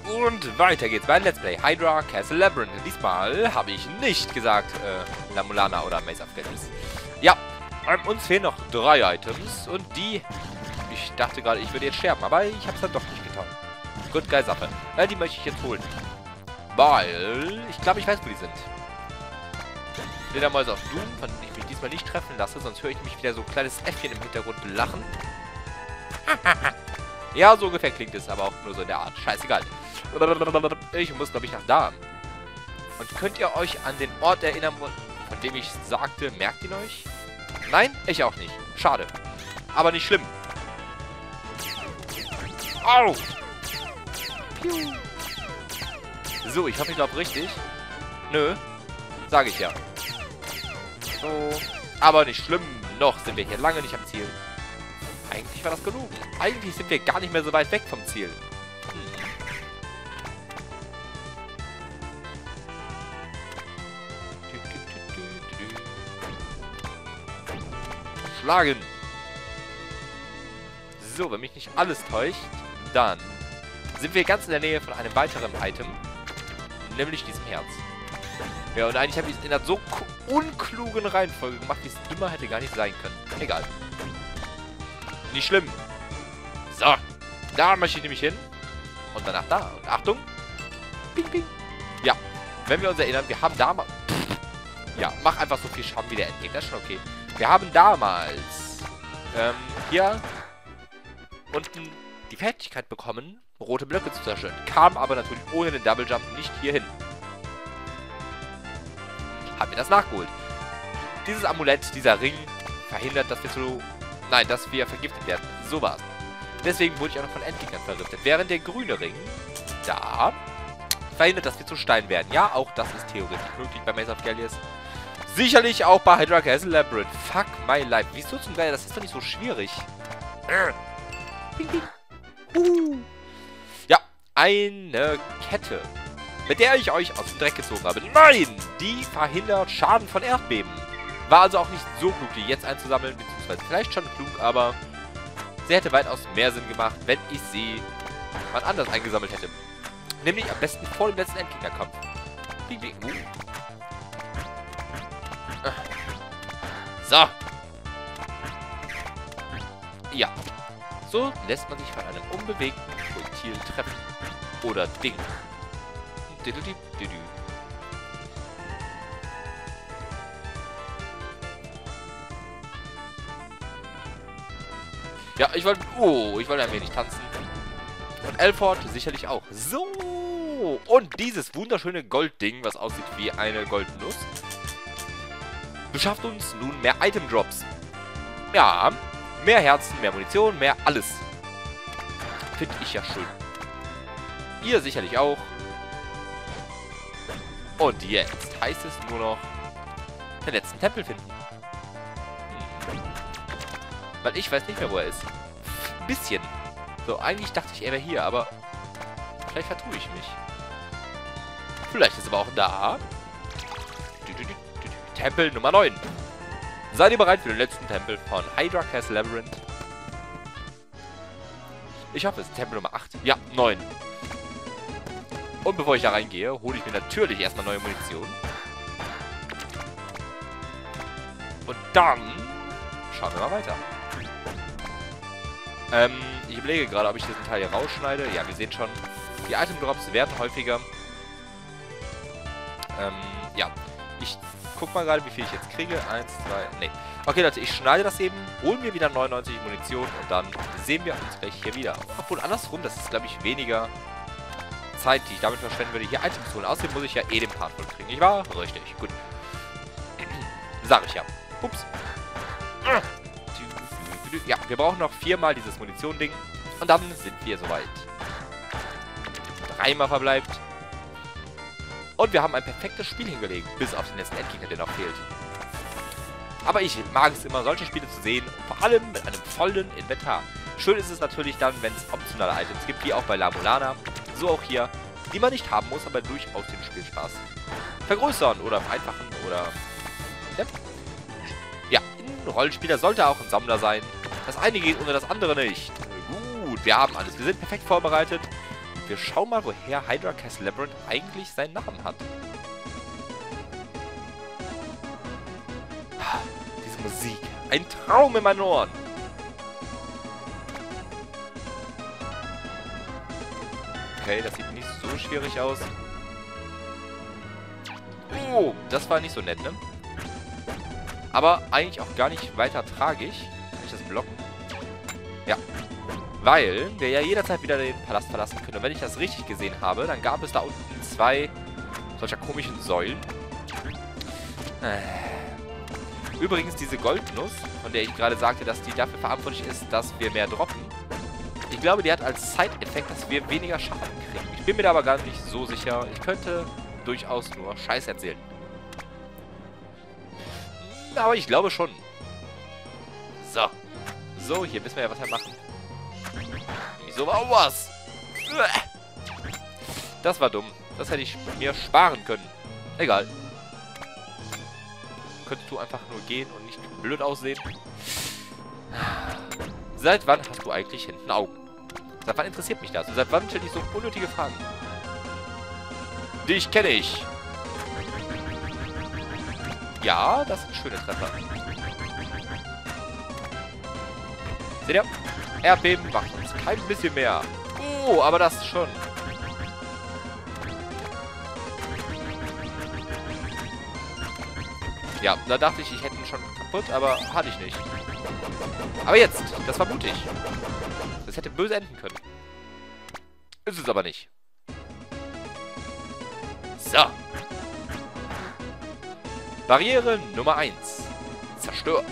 Und weiter geht's bei Let's Play Hydra Castle Labyrinth. Diesmal habe ich nicht gesagt La Mulana oder Maze of Games. Ja, uns fehlen noch 3 Items und die... Ich dachte gerade, ich würde jetzt sterben, aber ich habe es dann doch nicht getan. Gut, geil Sache. Die möchte ich jetzt holen. Weil... Ich glaube, ich weiß, wo die sind. Fledermäuse auf Doom, von denen ich mich diesmal nicht treffen lasse, sonst höre ich mich wieder so ein kleines Äffchen im Hintergrund lachen. Ja, so ungefähr klingt es, aber auch nur so in der Art. Scheißegal. Ich muss, glaube ich, nach da. Und könnt ihr euch an den Ort erinnern, von dem ich sagte, merkt ihn euch? Nein, ich auch nicht. Schade. Aber nicht schlimm. Au! Piu. So, ich hoffe, ich glaube richtig. Nö. Sage ich ja. So. Aber nicht schlimm. Noch sind wir hier lange nicht am Ziel. Eigentlich war das genug. Eigentlich sind wir gar nicht mehr so weit weg vom Ziel. Schlagen. So, wenn mich nicht alles täuscht, dann sind wir ganz in der Nähe von einem weiteren Item. Nämlich diesem Herz. Ja, und eigentlich habe ich es in einer so unklugen Reihenfolge gemacht, wie es dümmer hätte gar nicht sein können. Egal. Nicht schlimm. So. Da möchte ich nämlich hin. Und danach da. Und Achtung. Ping, ping. Ja. Wenn wir uns erinnern, wir haben damals... Ja, mach einfach so viel Schaden wie der Endgegner. Das ist schon okay. Wir haben damals... hier... unten die Fertigkeit bekommen, rote Blöcke zu zerstören. Kam aber natürlich ohne den Double Jump nicht hier hin. Haben wir das nachgeholt. Dieses Amulett, dieser Ring, verhindert, dass wir zu... Nein, dass wir vergiftet werden. So war's. Deswegen wurde ich auch noch von Endgegnern vergiftet. Während der grüne Ring, da, verhindert, dass wir zu Stein werden. Ja, auch das ist theoretisch möglich bei Maze of Games. Sicherlich auch bei Hydra Castle Labyrinth. Fuck my life. Wieso zum Geier? Das ist doch nicht so schwierig. Ping, ping. Ja, eine Kette, mit der ich euch aus dem Dreck gezogen habe. Nein! Die verhindert Schaden von Erdbeben. War also auch nicht so klug, die jetzt einzusammeln, beziehungsweise vielleicht schon klug, aber sie hätte weitaus mehr Sinn gemacht, wenn ich sie mal anders eingesammelt hätte. Nämlich am besten vor dem letzten Endgegnerkampf. Bing, bing. So. Ja. So lässt man sich von einem unbewegten Projektil treffen. Oder Ding. Ja, ich wollte... Oh, ich wollte ein wenig tanzen. Und Elford sicherlich auch. So. Und dieses wunderschöne Goldding, was aussieht wie eine Goldnuss, beschafft uns nun mehr Item-Drops. Ja, mehr Herzen, mehr Munition, mehr alles. Finde ich ja schön. Ihr sicherlich auch. Und jetzt heißt es nur noch den letzten Tempel finden. Weil ich weiß nicht mehr, wo er ist. Ein bisschen. So, eigentlich dachte ich, er wäre hier, aber vielleicht vertue ich mich. Vielleicht ist er aber auch da. Tempel Nummer 9. Seid ihr bereit für den letzten Tempel von Hydra Castle Labyrinth? Ich hoffe, es ist Tempel Nummer 8. Ja, 9. Und bevor ich da reingehe, hole ich mir natürlich erstmal neue Munition. Und dann schauen wir mal weiter. Ich überlege gerade, ob ich diesen Teil hier rausschneide. Ja, wir sehen schon, die Item-Drops werden häufiger. Ja, ich guck mal gerade, wie viel ich jetzt kriege. 1, 2, nee. Okay, Leute, ich schneide das eben, hole mir wieder 99 Munition und dann sehen wir uns gleich hier wieder. Obwohl, andersrum, das ist, glaube ich, weniger Zeit, die ich damit verschwenden würde, hier Items zu holen. Außerdem muss ich ja eh den Part voll kriegen. Ich war richtig, gut. Sag ich ja. Ups. Ja, wir brauchen noch 4-mal dieses Munition-Ding. Und dann sind wir soweit. 3-mal verbleibt. Und wir haben ein perfektes Spiel hingelegt. Bis auf den letzten Endgegner, der noch fehlt. Aber ich mag es immer, solche Spiele zu sehen. Und vor allem mit einem vollen Inventar. Schön ist es natürlich dann, wenn es optionale Items gibt, wie auch bei La Mulana. So auch hier. Die man nicht haben muss, aber durchaus den Spielspaß vergrößern oder vereinfachen oder... Ja, ein Rollenspieler sollte auch ein Sammler sein. Das eine geht ohne das andere nicht. Gut, wir haben alles. Wir sind perfekt vorbereitet Wir schauen mal, woher Hydra Castle Labyrinth eigentlich seinen Namen hat. Diese Musik. Ein Traum in meinen Ohren. Okay, das sieht nicht so schwierig aus. Oh, das war nicht so nett, ne? Aber eigentlich auch gar nicht weiter tragisch. Kann ich das blocken? Ja. Weil wir ja jederzeit wieder den Palast verlassen können. Und wenn ich das richtig gesehen habe, dann gab es da unten 2 solcher komischen Säulen. Übrigens diese Goldnuss, von der ich gerade sagte, dass die dafür verantwortlich ist, dass wir mehr droppen. Ich glaube, die hat als Side-Effekt, dass wir weniger Schaden kriegen. Ich bin mir da aber gar nicht so sicher. Ich könnte durchaus nur Scheiß erzählen. Aber ich glaube schon. So. So, hier wissen wir ja, was wir machen. Wieso war auch was? Das war dumm. Das hätte ich mir sparen können. Egal. Könntest du einfach nur gehen und nicht blöd aussehen? Seit wann hast du eigentlich hinten Augen? Seit wann interessiert mich das? Und seit wann stelle ich so unnötige Fragen? Dich kenne ich. Ja, das sind schöne Treffer. Seht ihr? Erdbeben macht uns kein bisschen mehr. Oh, aber das schon. Ja, da dachte ich, ich hätte ihn schon kaputt, aber hatte ich nicht. Aber jetzt, das war mutig. Das hätte böse enden können. Ist es aber nicht. So. Barriere Nummer 1. Zerstört.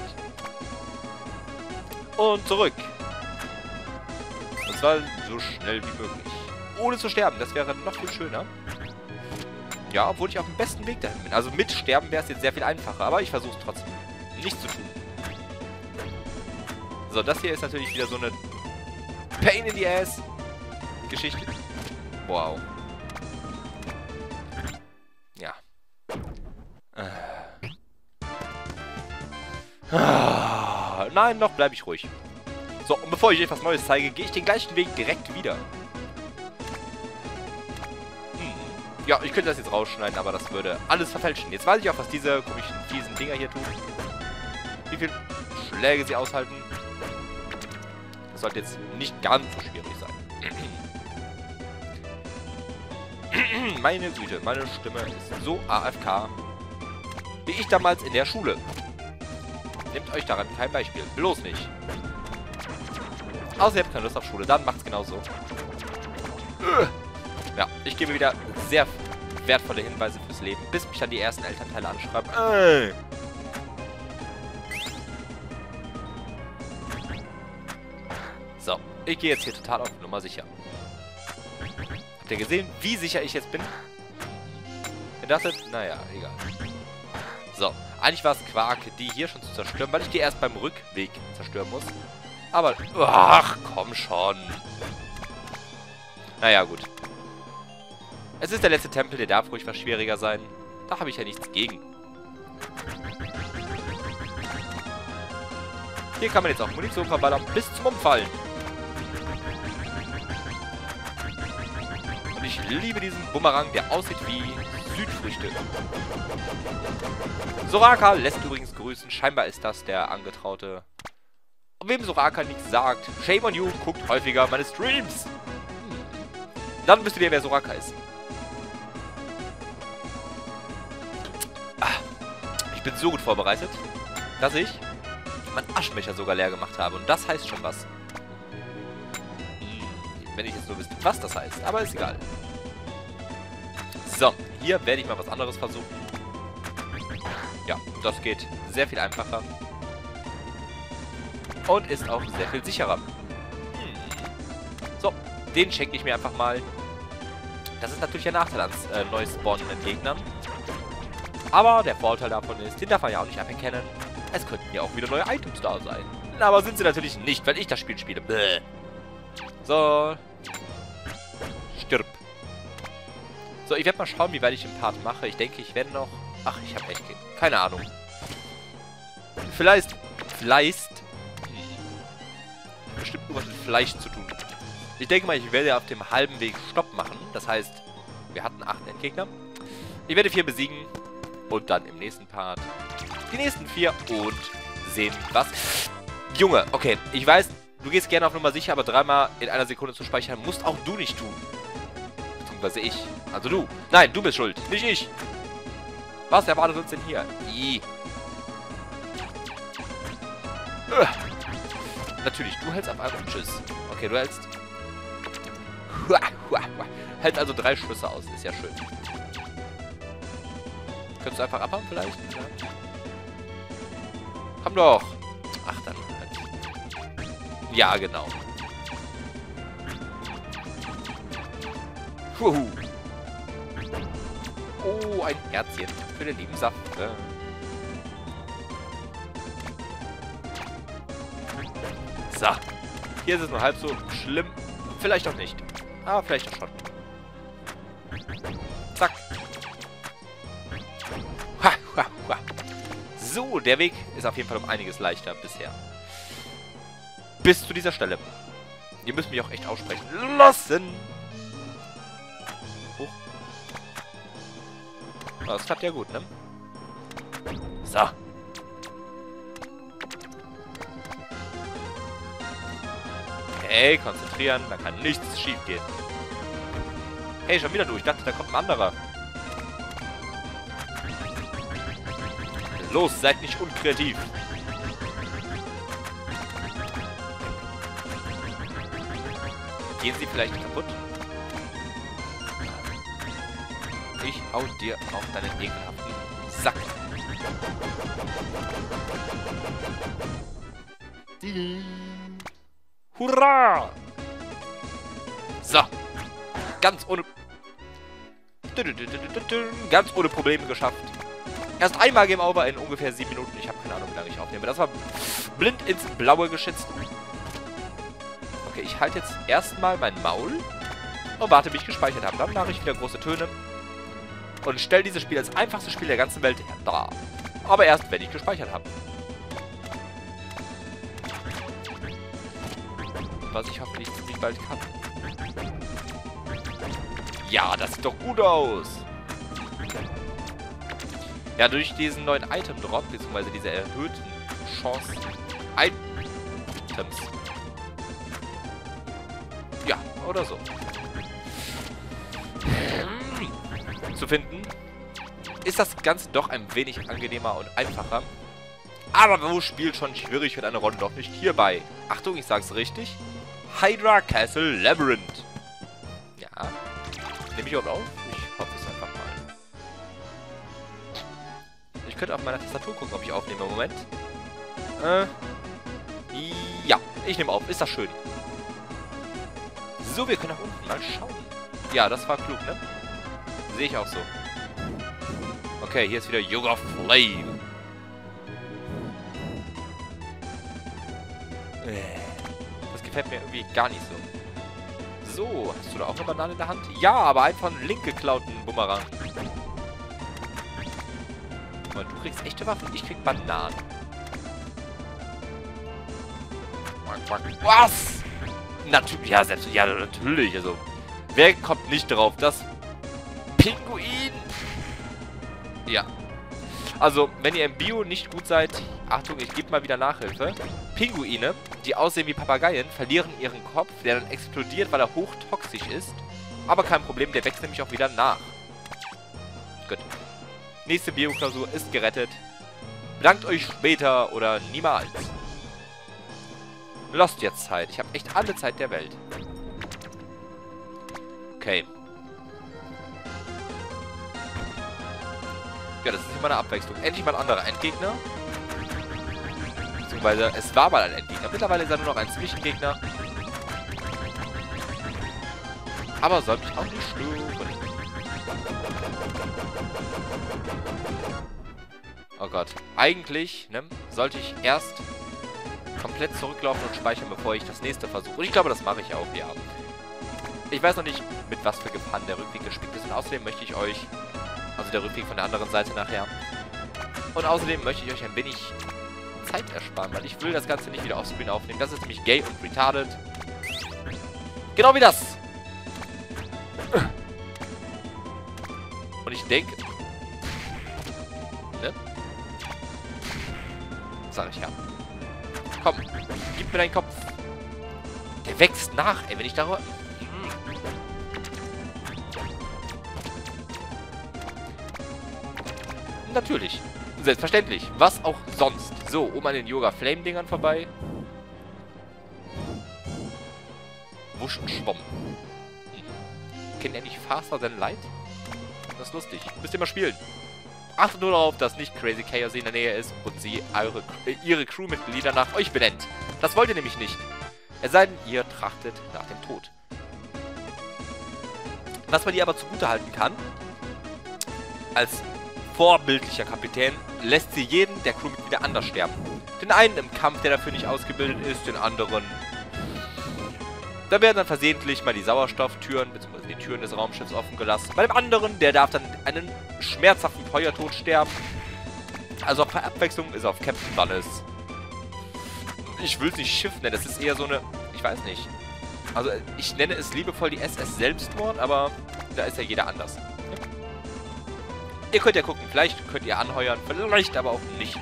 Und zurück. Und zwar so schnell wie möglich. Ohne zu sterben, das wäre noch viel schöner. Ja, obwohl ich auf dem besten Weg dahin bin. Also mit Sterben wäre es jetzt sehr viel einfacher, aber ich versuche es trotzdem nicht zu tun. So, das hier ist natürlich wieder so eine Pain in the Ass Geschichte. Wow. Ja. Nein, noch bleibe ich ruhig. So, und bevor ich etwas Neues zeige, gehe ich den gleichen Weg direkt wieder. Ja, ich könnte das jetzt rausschneiden, aber das würde alles verfälschen. Jetzt weiß ich auch, was diese komischen, fiesen Dinger hier tun. Wie viele Schläge sie aushalten. Das sollte jetzt nicht ganz so schwierig sein. Meine Güte, meine Stimme ist so AFK, wie ich damals in der Schule. Nehmt euch daran kein Beispiel. Bloß nicht. Außer ihr habt keine Lust auf Schule, dann macht's genauso. Ja, ich gebe wieder sehr wertvolle Hinweise fürs Leben, bis mich dann die ersten Elternteile anschreiben. So, ich gehe jetzt hier total auf Nummer sicher. Habt ihr gesehen, wie sicher ich jetzt bin? Ihr dachtet, naja, egal. So, eigentlich war es Quark, die hier schon zu zerstören, weil ich die erst beim Rückweg zerstören muss. Aber, ach, komm schon. Naja, gut. Es ist der letzte Tempel, der darf ruhig was schwieriger sein. Da habe ich ja nichts gegen. Hier kann man jetzt auch Munition verballern bis zum Umfallen. Und ich liebe diesen Bumerang, der aussieht wie Südfrüchte. Soraka lässt übrigens grüßen. Scheinbar ist das der Angetraute. Und wem Soraka nichts sagt, shame on you, guckt häufiger meine Streams. Dann wisst ihr, wer Soraka ist. Ich bin so gut vorbereitet, dass ich meinen Aschenbecher sogar leer gemacht habe. Und das heißt schon was. Wenn ich jetzt nur wüsste, was das heißt. Aber ist egal. So, hier werde ich mal was anderes versuchen. Ja, das geht sehr viel einfacher. Und ist auch sehr viel sicherer. So, den schenke ich mir einfach mal. Das ist natürlich ein Nachteil an neu spawnenden Gegnern. Aber der Vorteil davon ist, den darf man ja auch nicht aberkennen. Es könnten ja auch wieder neue Items da sein. Aber sind sie natürlich nicht, weil ich das Spiel spiele. Bäh. So. Stirb. So, ich werde mal schauen, wie weit ich den Part mache. Ich denke, ich werde noch... Ach, ich habe echt keine Ahnung. Vielleicht... Bestimmt irgendwas mit Fleisch zu tun. Ich denke mal, ich werde auf dem halben Weg Stopp machen. Das heißt, wir hatten 8 Endgegner. Ich werde 4 besiegen. Und dann im nächsten Part die nächsten 4 und sehen, was... Junge, okay, ich weiß, du gehst gerne auf Nummer sicher, aber 3-mal in einer Sekunde zu speichern, musst auch du nicht tun. Beziehungsweise ich. Also du. Nein, du bist schuld, nicht ich. Was erwartet uns denn hier? Natürlich, du hältst auf einmal Tschüss. Okay, du hältst... Hält also 3 Schüsse aus, ist ja schön. Könntest du einfach abhauen vielleicht? Ja. Komm doch. Ach, dann halt. Ja, genau. Huhu. Oh, ein Herzchen für den lieben Saft. So. Hier ist es nur halb so schlimm. Vielleicht auch nicht. Aber vielleicht auch schon. Zack. So, der Weg ist auf jeden Fall um einiges leichter bisher. Bis zu dieser Stelle. Ihr müsst mich auch echt aussprechen lassen. Hoch. Das klappt ja gut, ne? So. Okay, konzentrieren. Da kann nichts schief gehen. Hey, schon wieder du. Ich dachte, da kommt ein anderer. Los, seid nicht unkreativ. Gehen sie vielleicht kaputt? Ich hau dir auf deinen ekelhaften Sack. Hurra! So. Ganz ohne Probleme geschafft. Erst einmal Game Over in ungefähr 7 Minuten. Ich habe keine Ahnung, wie lange ich aufnehme. Das war blind ins Blaue geschätzt. Okay, ich halte jetzt erstmal mein Maul und warte, bis ich gespeichert habe. Dann mache ich wieder große Töne und stelle dieses Spiel als einfachstes Spiel der ganzen Welt dar. Aber erst, wenn ich gespeichert habe. Was ich hoffentlich ziemlich bald kann. Ja, das sieht doch gut aus. Ja, durch diesen neuen Item-Drop, beziehungsweise diese erhöhten Chance Items. Ja, oder so. Zu finden, ist das Ganze doch ein wenig angenehmer und einfacher. Aber wo spielt schon schwierig wird eine Runde doch nicht hierbei? Achtung, ich sag's richtig. Hydra Castle Labyrinth. Ja. Nehme ich überhaupt auf? Ich hoffe es einfach mal. Ich könnte auf meiner Tastatur gucken, ob ich aufnehme. Moment. Ja, ich nehme auf. Ist das schön. So, wir können nach unten mal schauen. Ja, das war klug, ne? Sehe ich auch so. Okay, hier ist wieder Yoga Flame. Das gefällt mir irgendwie gar nicht so. So, hast du da auch eine Banane in der Hand? Ja, aber einen von Link geklauten Bumerang. Aber du kriegst echte Waffen, ich krieg Bananen. Was? Natürlich, ja, selbst, ja, natürlich, also. Wer kommt nicht drauf? Das Pinguin. Ja. Also, wenn ihr im Bio nicht gut seid, Achtung, ich gebe mal wieder Nachhilfe. Pinguine, die aussehen wie Papageien, verlieren ihren Kopf, der dann explodiert, weil er hochtoxisch ist. Aber kein Problem, der wächst nämlich auch wieder nach. Gut. Nächste Bio-Klausur ist gerettet. Bedankt euch später oder niemals. Lasst jetzt Zeit. Ich habe echt alle Zeit der Welt. Okay. Ja, das ist immer eine Abwechslung. Endlich mal ein anderer Endgegner. Beziehungsweise, es war mal ein Endgegner. Mittlerweile ist er nur noch ein Zwischengegner. Aber soll mich auch nicht stören. Oh Gott. Eigentlich, ne, sollte ich erst komplett zurücklaufen und speichern, bevor ich das nächste versuche. Und ich glaube, das mache ich auch, ja. Ich weiß noch nicht, mit was für Gefahren der Rückweg gespickt ist. Und außerdem möchte ich euch... Also der Rückweg von der anderen Seite nachher. Und außerdem möchte ich euch ein wenig Zeit ersparen, weil ich will das Ganze nicht wieder offscreen aufnehmen. Das ist nämlich gay und retarded. Genau wie das. Und ich denke... Ne? Sag ich ja. Komm, gib mir deinen Kopf. Der wächst nach, ey, wenn ich darüber... Natürlich. Selbstverständlich. Was auch sonst. So, um an den Yoga-Flame-Dingern vorbei. Wusch und Schwamm. Kennt ihr nicht Faster Than Light? Das ist lustig. Müsst ihr mal spielen. Achtet nur darauf, dass nicht Crazy Chaos in der Nähe ist und sie ihre Crewmitglieder nach euch benennt. Das wollt ihr nämlich nicht. Es sei denn, ihr trachtet nach dem Tod. Was man ihr aber zugutehalten kann, als vorbildlicher Kapitän lässt sie jeden der Crewmitglieder anders sterben. Den einen im Kampf, der dafür nicht ausgebildet ist, den anderen... Da werden dann versehentlich mal die Sauerstofftüren bzw. die Türen des Raumschiffs offen gelassen. Bei dem anderen, der darf dann einen schmerzhaften Feuertod sterben. Also für Abwechslung ist auf Captain Valis. Ich will es nicht Schiff nennen, das ist eher so eine... Ich weiß nicht. Also ich nenne es liebevoll die SS Selbstmord, aber da ist ja jeder anders. Ja? Ihr könnt ja gucken, vielleicht könnt ihr anheuern, vielleicht aber auch nicht.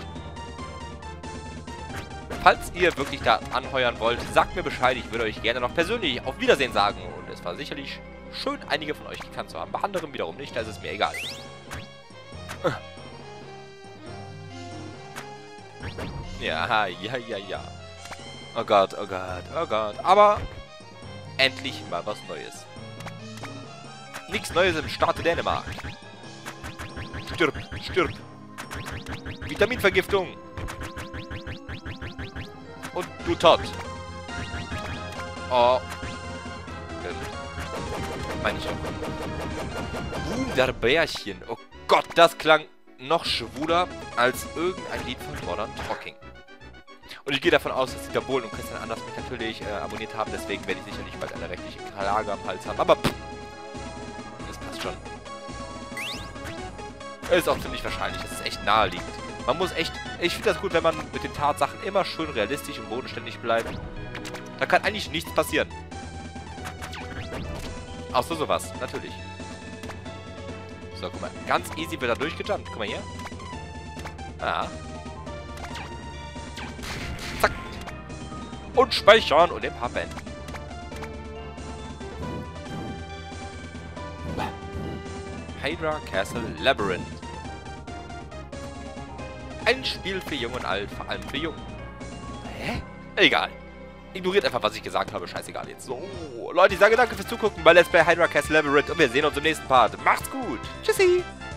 Falls ihr wirklich da anheuern wollt, sagt mir Bescheid. Ich würde euch gerne noch persönlich auf Wiedersehen sagen. Und es war sicherlich schön, einige von euch gekannt zu haben. Bei anderen wiederum nicht, da ist es mir egal. Ja. Oh Gott, oh Gott, oh Gott. Aber endlich mal was Neues. Nichts Neues im Staate Dänemark. Stirb, stirb. Vitaminvergiftung. Und du tot. Oh. Meine ich auch. Wunderbärchen. Oh Gott, das klang noch schwuler als irgendein Lied von Modern Talking. Und ich gehe davon aus, dass Dieter Bohlen und Christian Anders mich natürlich abonniert haben. Deswegen werde ich sicherlich bald eine rechtliche Klage am Hals haben. Aber pff, das passt schon. Ist auch ziemlich wahrscheinlich. Das ist echt naheliegend. Man muss echt... Ich finde das gut, wenn man mit den Tatsachen immer schön realistisch und bodenständig bleibt. Da kann eigentlich nichts passieren. Außer sowas, natürlich. So, guck mal. Ganz easy wird er durchgejumpt. Guck mal hier. Ah. Zack. Und speichern und den Paar beenden. Hydra Castle Labyrinth. Ein Spiel für Jung und Alt, vor allem für Jung. Hä? Egal. Ignoriert einfach, was ich gesagt habe. Scheißegal jetzt. So, Leute, ich sage danke fürs Zugucken bei Let's Play Hydra Castle Labyrinth und wir sehen uns im nächsten Part. Macht's gut. Tschüssi.